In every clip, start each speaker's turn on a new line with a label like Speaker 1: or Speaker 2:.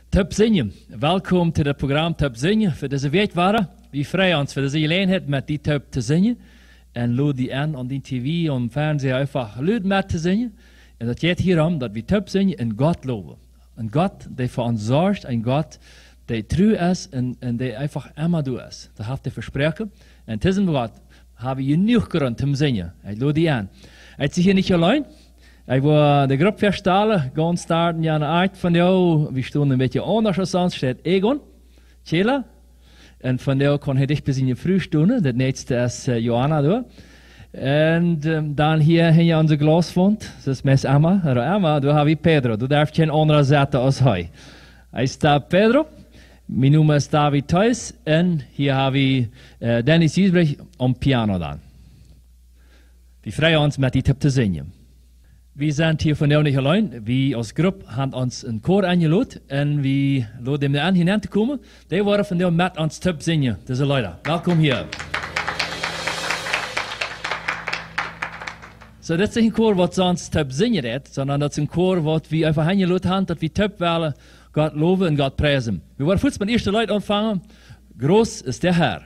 Speaker 1: Top zingen. Welkom to het programma Top zingen. Voor deze week waren we vrij ons voor deze gelegenheid met die top te zingen. En lood die aan die tv, om fernsehen einfach luid met te zingen. En dat gaat hierom dat we top zingen en God loven. Een God die voor ons zorgt, een God die trouw is en die einfach immer doet is. Dat heeft hij versproken. En tussen God hebben we genoeg grond te zingen. Hij lood die aan. Hij is hier niet alleen. Ik wil de groep verstellen, gaan starten ja uit van jou. We stonden een beetje anders als ons, staat Egon, Chela. En van jou kon hij dicht bij je vroeg stonden. Dat nächste is Johanna door. En dan hier in je onze glas vond, dat is mes Emma. Emma, daar hebben we Pedro. Du darfst geen andere zetten als hij. Hij staat Pedro. Mijn naam is David Thuis. En hier hebben we Dennis Giesbrich om piano dan. We vrijen ons met die tip te zingen. We zijn hier vandaag niet alleen. We als groep hebben ons een koor aangelaten en we laten hem aan hinein te komen. Die worden vandaag met ons tip zingen. Dus Leute, welkom hier. So, dat is geen koor wat ons tip zingen deed, sondern dat is een koor wat we einfach aangelaten hebben, dat we tip willen, God loven en God prijzen. We worden voets met de eerste Leute ontvangen. Groß ist der Herr.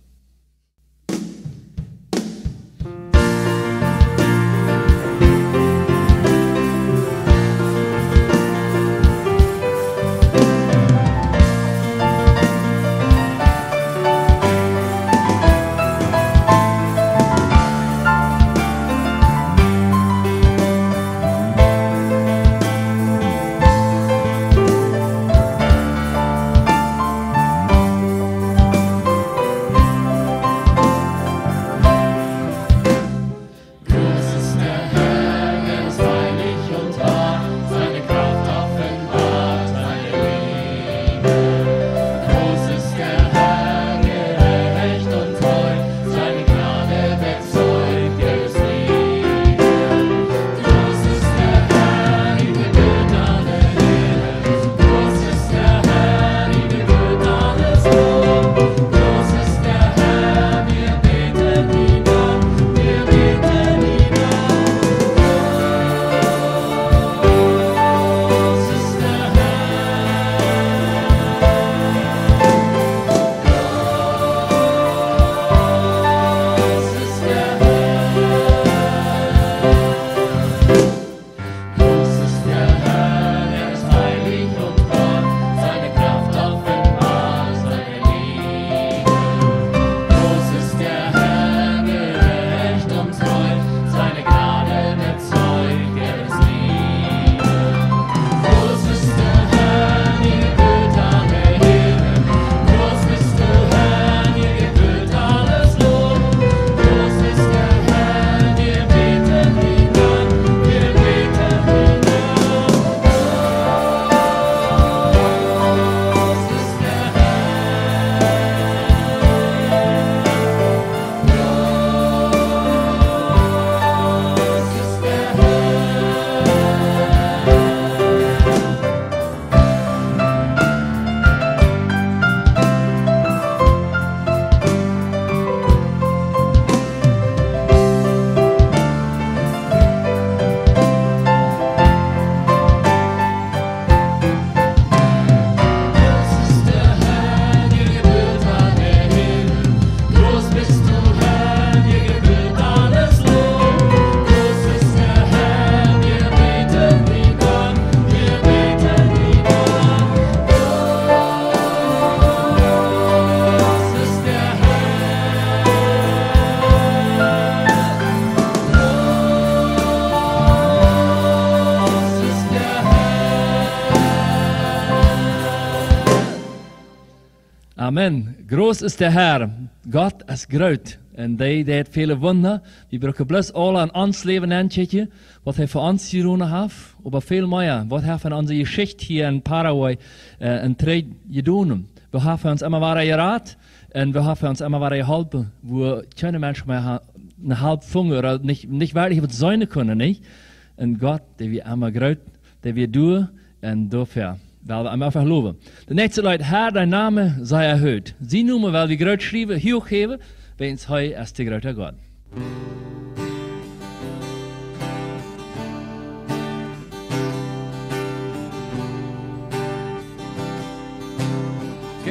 Speaker 1: Amen. Groß ist der Herr. Gott ist groot. En die deed vele wunder. We brauchen bloß alle an ons Leben anschauen, was er für uns gedaan heeft. Aber viel mehr, was er von unserer Geschichte hier in Paraguay in Trade gedaan. Wir haben uns immer wieder geraten und wir haben uns immer wieder geholfen, wo keine Menschen mehr eine halbe Funge oder nicht wirklich was sein können, nicht? Und Gott, der wir immer groot, der wir tun und dafür. Weil wir einfach loben. De nächste Leute, Herr, dein Name sei erhöht. Sie noemen, weil wir groot schrijven, hochgeven, wens hij als de grote God.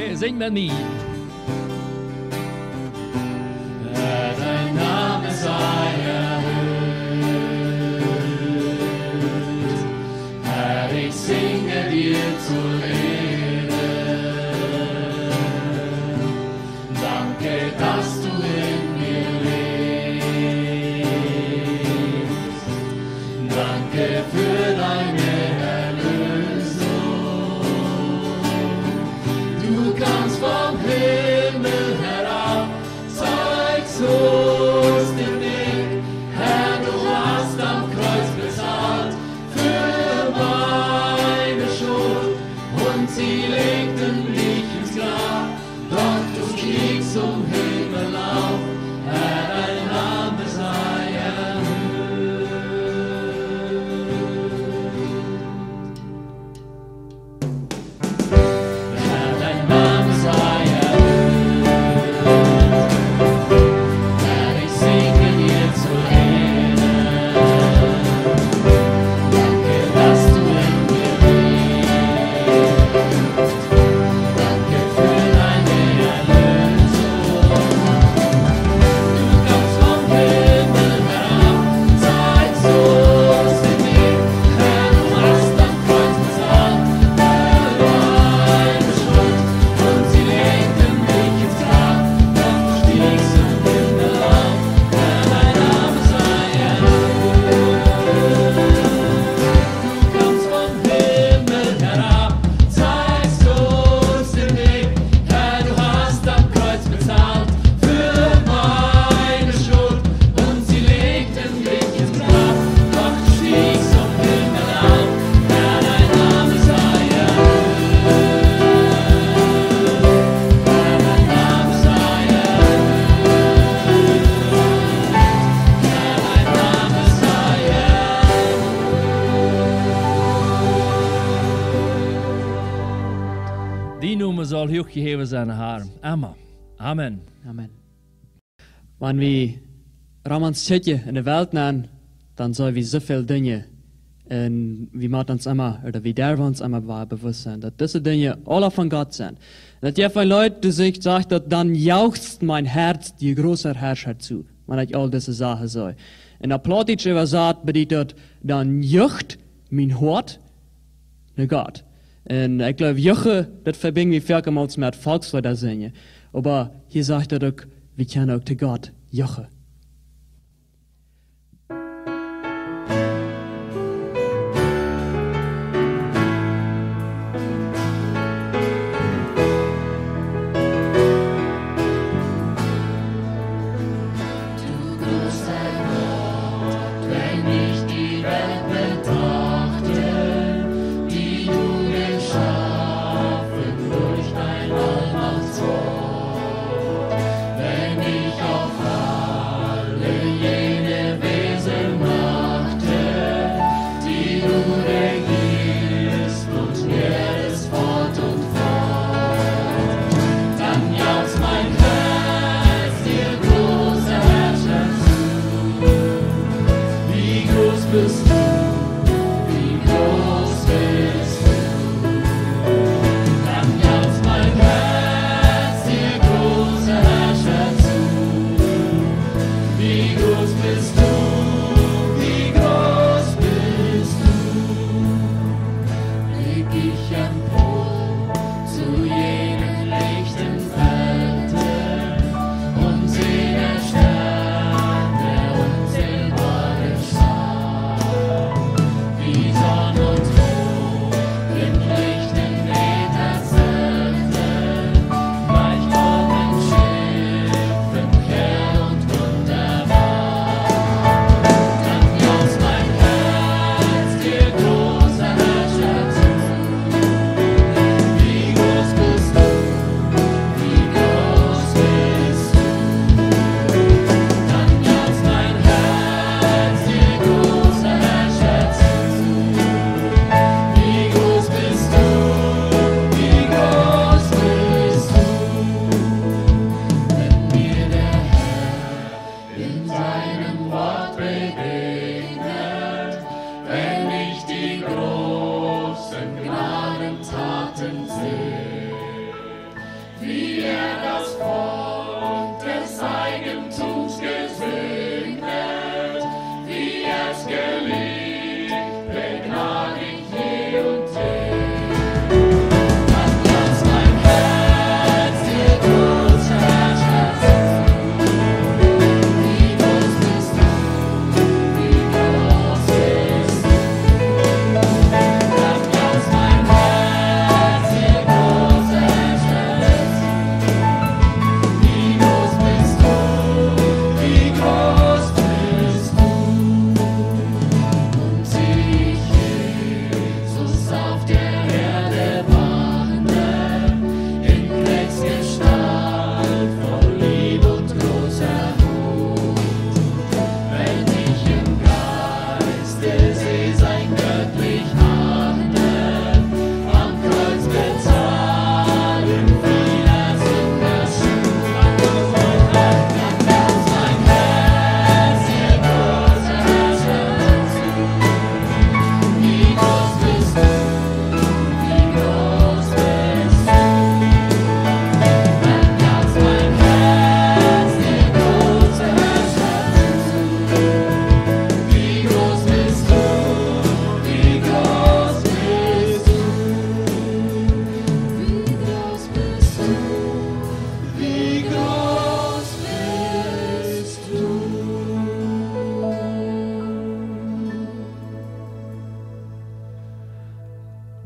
Speaker 1: Okay, sing mit mir.
Speaker 2: Dein Name sei erhöht. Herr, ich singe dir zur Ehre. Danke, dass du in mir lebst. Danke für deine Erlösung. Du kannst vom Himmel herab, zeigst uns den Weg. Herr, du hast am Kreuz bezahlt für meine Schuld und sie legten mich ins Grab. Doch du stiegst zum Himmel auf, Herr, dein Name sei erhöht. Herr, dein Name sei erhöht. Herr, ich singe dir zur Ehre. Danke, dass du in mir lebst. Danke für deine Erlösung. Du kommst vom Himmel herab, zeigst uns den Weg. Herr, du hast am Kreuz bezahlt für meine Schuld und sie legten mich ins Grab. Doch du stiegst zum Himmel auf, Herr, dein Name sei erhöht. Du kommst vom Himmel herab, zeigst uns den Weg. Herr, du hast am Kreuz bezahlt für meine Schuld und sie legten mich ins Grab. Doch du stiegst zum Himmel auf, Herr, dein Name sei erhöht. Herr, dein Name sei erhöht. Herr, dein Name sei erhöht.
Speaker 1: Die Nummer soll hochgeheven zijn, Herr. Amen. Amen.
Speaker 3: Amen. Wanneer we Ramans zitten in de wereld nemen, dan zijn we zoveel dingen. En we moeten ons immer, oder we derven ons immer bewusst zijn, dat deze dingen alle van God zijn. Dat je van Leute die zich sagt, dat dan jauchzt mein Herz die großer Herrscher zu, wanneer ik al deze Sachen zei. En dat Plattdeutsch übersetzt bedeutet, dan jucht mein Hort naar God. En ik geloof, juchen, dat verbinden we vielmals met Volkslieder zingen. Aber hier sagt er ook, we kunnen ook te God juchen.
Speaker 2: Du großer Gott, wenn ich die Welt betrachte, die du geschaffen durch dein Allmachtswort, wenn ich auf alle jene Wesen achte, die du regierst und mehrest fort und fort, dann jauchzt mein Herz dir, großer Herrscher, zu. Wie groß bist du, wie groß bist du. Dann jauchzt mein Herz dir, großer Herrscher, zu. Wie groß bist du, wie groß bist du. Blick ich empor zu jenen lichten Welten und sehe der Sterne und silberne Schar, wie Sonn und Mond im lichten Äther zirkeln, gleich goldenen Schiffen hell und wunderbar. Dann jauchzt mein Herz dir, großer Herrscher, zu.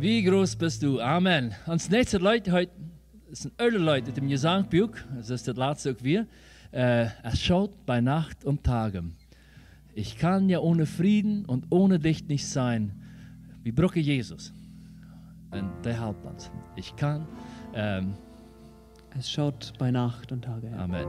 Speaker 1: Wie groß bist du? Amen. Ons nächste Leute heute sind alle Leute im Gesangbuch, das ist das letzte auch wir. Es schaut bei Nacht und Tage. Ich kann ja ohne Frieden und ohne dich nicht sein. Wir brauchen Jesus. Und der hilft uns. Ich kann.
Speaker 3: Es schaut bei Nacht und Tage. Ja.
Speaker 1: Amen.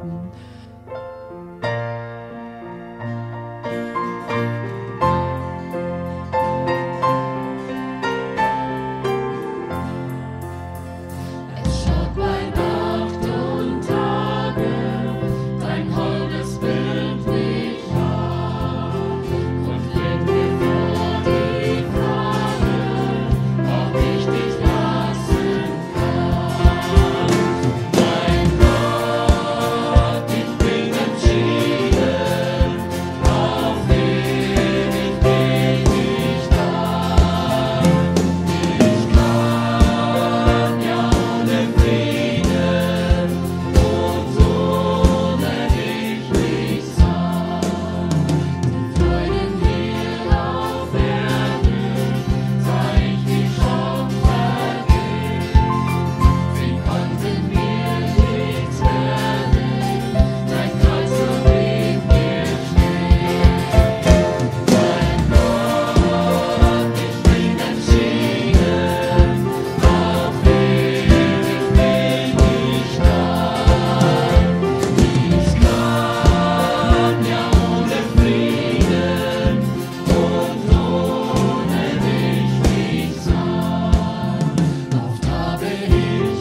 Speaker 2: Es schaut bei Nacht und Tage, dein holdes Bild mich an und legt mir vor die Frage, ob ich dich lassen kann. Mein Gott, ich bin entschieden, auf ewig bin ich da. Ich kann ja ohne Frieden und ohne dich nicht sein. Freuden hier auf Erden, sah ich die schon vergehen. Sie konnten mir nichts werden, dein Kreuz blieb mir stehen. Mein Gott, ich bin entschieden, auf ewig bin ich dein. Ich kann ja ohne Frieden und ohne dich nicht sein. Oft habe ich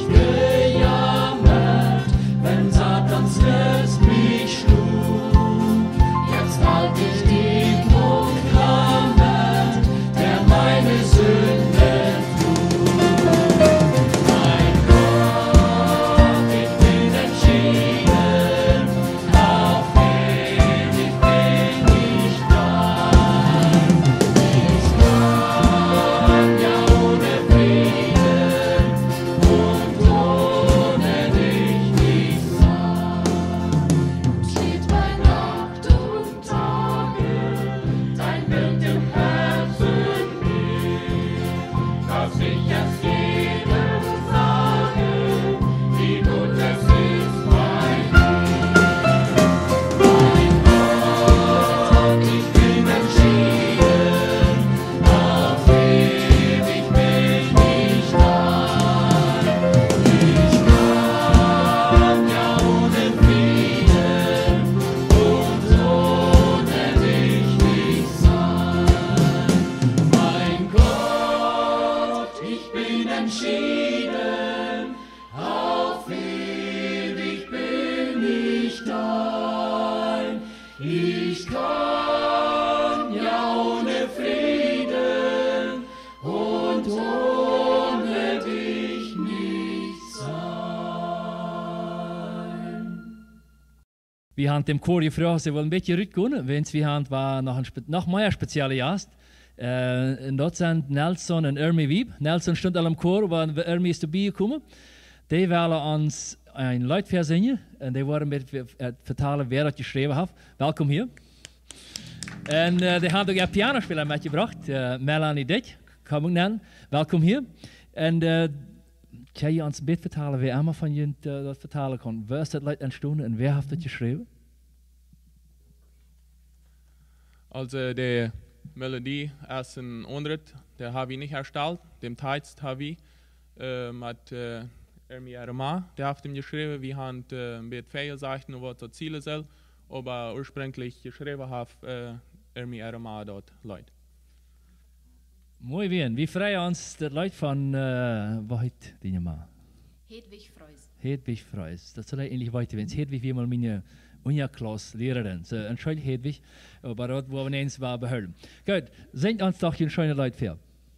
Speaker 2: gejammert, wenn Satans List mich schlug. Jetzt halt ich die umklammert, der meine Sünden trug. Mein Gott, ich bin entschieden, auf ewig bin ich dein. Ich kann ja ohne Frieden und ohne dich nicht sein. Steht bei Nacht und Tage dein Bild im Herzen mir, dass ich es jedem sage, wie gut es ist bei dir. Mein Gott, ich bin entschieden, auf ewig bin ich dein. Ich kann ja ohne Frieden und ohne dich nicht sein. Mein Gott, ich bin entschieden, auf ewig bin ich dein. Ich kann ja ohne Frieden und ohne dich nicht sein.
Speaker 1: Wir haben dem Chor gefragt, sie wollen ein bisschen rückgehen, wenn wir haben, war noch mehr spezielle Gast. Und dort sind Nelson und Ermi Wieb. Nelson stond al im Chor, waar Ermi is erbij gekomen. Die willen ons een luidvers zingen. En die worden met vertalen wer dat geschreven heeft. Welkom hier. En die hebben ook een pianospeler metgebracht. Melanie Dick, kom ik nennen. Welkom hier. En kan je ons een beetje vertalen, wie allemaal van jullie dat vertalen kon? Waar is dat lied entstanden en wer heeft dat geschreven?
Speaker 4: Also die Melodie ist ein anderes, der habe ich nicht erstellt. Den Text habe ich mit Ermi Erma, der hat ihm geschrieben. Wir haben ein bisschen viel gesagt, was das Ziel ist, aber ursprünglich geschrieben hat Ermi Erma dort Leute.
Speaker 1: Mooi bien. Wie freuen uns das Leid von weit, die mal.
Speaker 5: Hedwig Freus.
Speaker 1: Hedwig Freus. Das soll eigentlich weiter werden. Hedwig wie mal meine Klasse Lehrerin. So, entschuldigt Hedwig, aber dort, wo wir uns war, behören. Gut, singt uns doch ein schönes Lied für.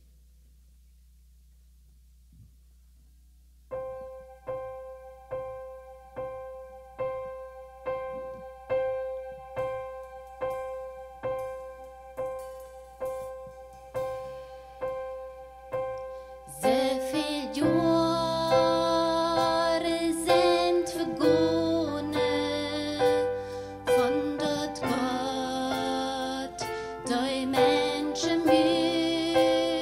Speaker 5: Sehr viel Jahre sind vergangen von dort Gott, die Menschen müde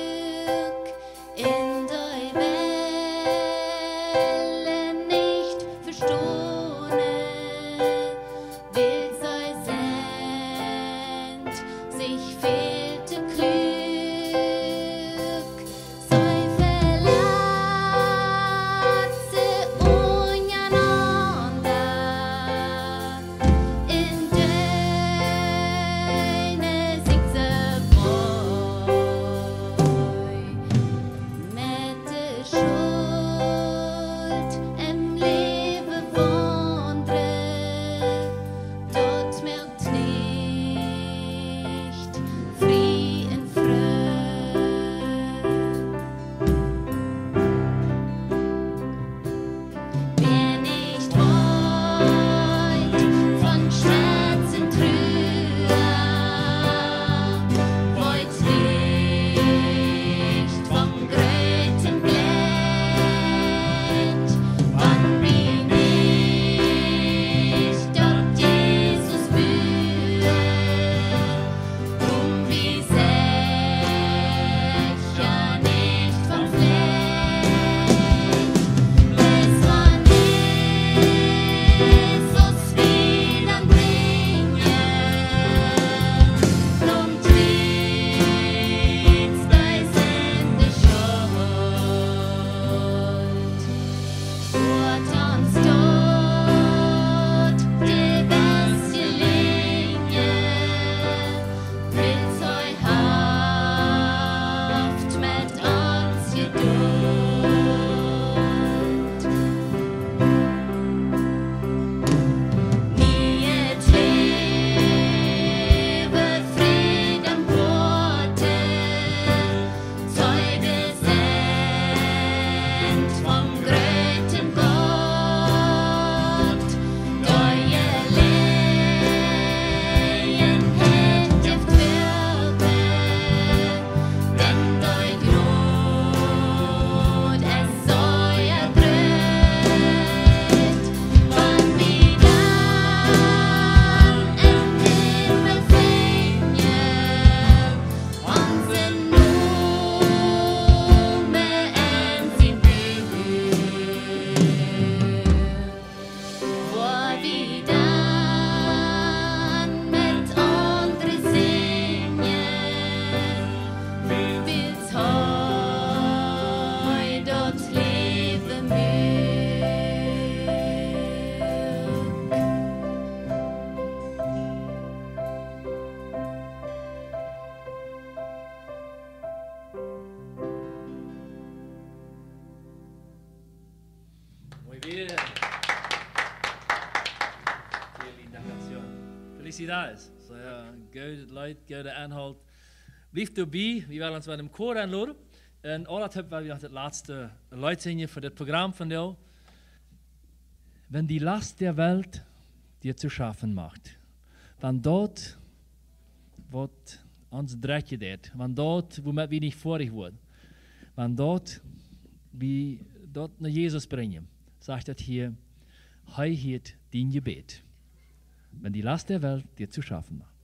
Speaker 1: sie da ist. So, ja, gute Leute, gute Anhalt. Blijf erbij, we willen ons met hem koor aanloren. En al dat hebben we nog het laatste Leute voor dit Programm von jou. Wenn die Last der Welt dir zu schaffen macht, wenn dort, was uns dreckig deed, wenn dort, womit wir nicht vorig wurden, wenn dort, wie dort nach Jesus bringen, sagt das hier, Hei hielt dein Gebet, wenn die Last der Welt dir zu schaffen macht.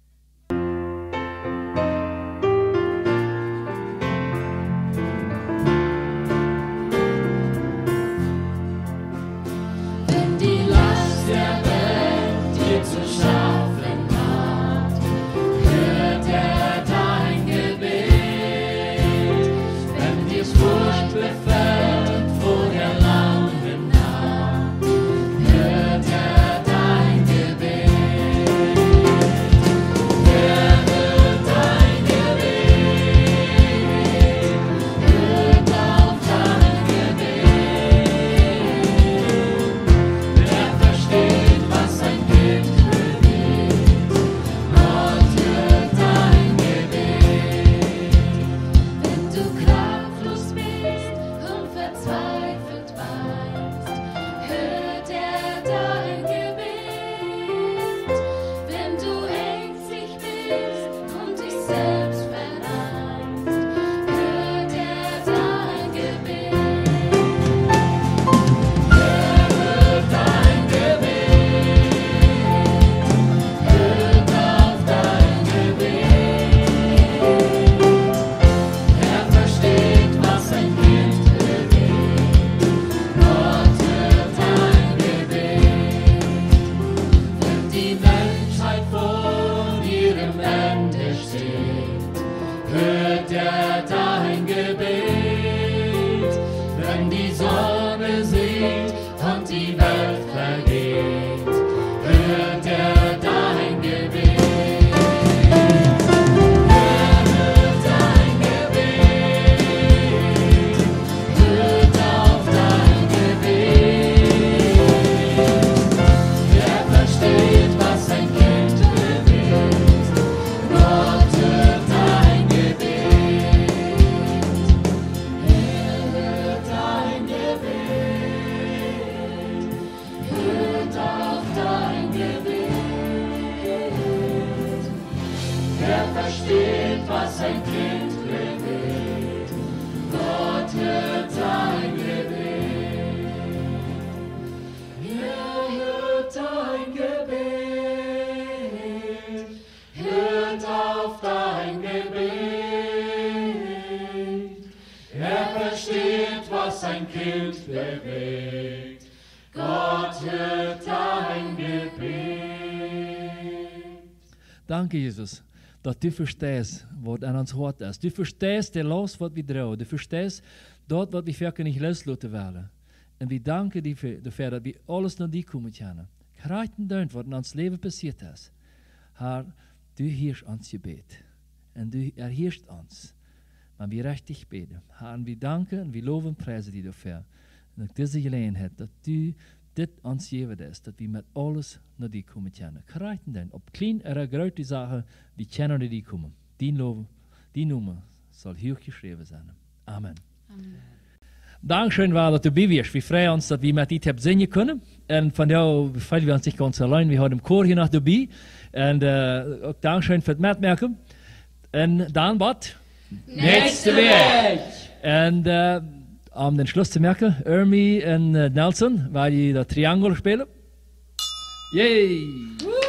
Speaker 2: Wenn die Last der Welt dir zu schaffen macht, hört er dein Gebet. Wenn dir's Furcht befällt vor der langen Nacht, hört er dein Gebet. Er hört dein Gebet, hört auf dein Gebet. Er versteht, was ein Kind bewegt. Gott hört dein Gebet. Wenn du kraftlos bist und verzweifelt weinst, hört er dein Gebet. Wenn du ängstlich bist und dich selbst verneinst, hört er dein Gebet. Er hört dein Gebet, hört auf dein Gebet. Er versteht, was ein Kind bewegt. Gott hört dein Gebet. Wenn die Menschheit vor ihrem Ende steht, hört er dein Gebet. Wenn die Sonne sinkt und die Welt vergeht, hört er dein Gebet. Er hört dein Gebet, hört auf dein Gebet. Er versteht, was ein Kind bewegt. Gott hört dein Gebet. Er hört dein Gebet, hört auf dein Gebet. Er versteht, was ein Kind bewegt. Gott hört dein Gebet. Er hört dein Gebet, hört auf dein Gebet. Er versteht, was ein Kind bewegt. Gott hört dein Gebet.
Speaker 1: Danke, Jesus, dat du verstehst, wat aan ons hart is. Du verstehst de los wat we drogen. Du verstehst dat wat we verder niet loslaten willen. En we danken die dafür, dat we alles naar die komen kunnen. Krijgen dank wat in ons leven passiert is. Herr, du heerst ons gebet. En du erheerst ons. Maar we rechtig beten. Herr, en we danken en we loven en prijzen die dafür. En ook deze gelegenheid, dat du dit ons gegeven is, dat we met alles naar die komen kunnen. Krijgen dan op klein en grote zaken, we kunnen naar die komen. Die loven, die noemen, zal hoog geschreven zijn. Amen. Dankeschön, war, dass du bei wirst. Wir freuen uns, dass wir mit dir singen können. Und von jou fühlen wir uns nicht ganz allein. Wir haben im Chor hier noch dabei. Und auch Dankeschön für das Mitmerken. Und dann was? Nächste Weg! Und um den Schluss zu merken, Ermi und Nelson, weil die das Triangel spielen. Yay!